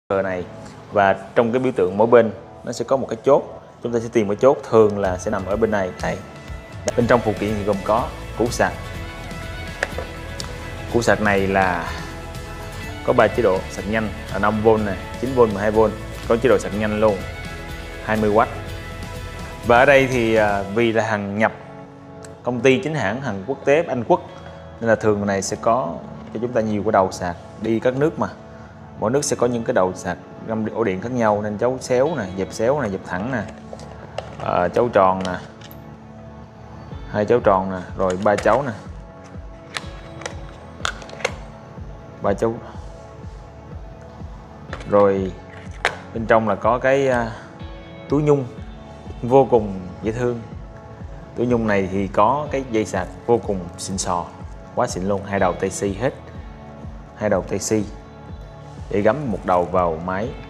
cờ này, và trong cái biểu tượng mỗi bên nó sẽ có một cái chốt. Chúng ta sẽ tìm cái chốt, thường là sẽ nằm ở bên này. Đây. Bên trong phụ kiện thì gồm có củ sạc. Củ sạc này là có 3 chế độ sạc nhanh là 5V này, 9V, 12V, có chế độ sạc nhanh luôn 20W. Và ở đây thì vì là hàng nhập, công ty chính hãng, hàng quốc tế Anh Quốc, nên là thường này sẽ có cho chúng ta nhiều cái đầu sạc. Đi các nước mà mỗi nước sẽ có những cái đầu sạc găm ổ điện khác nhau, nên dấu xéo nè, dẹp xéo nè, dẹp thẳng nè, chấu tròn nè, 2 chấu tròn nè, rồi 3 chấu nè, 3 chấu. Rồi bên trong là có cái túi nhung vô cùng dễ thương. Túi nhung này thì có cái dây sạc vô cùng xịn sò, quá xịn luôn, 2 đầu Type C hết, 2 đầu Type C để gắm một đầu vào máy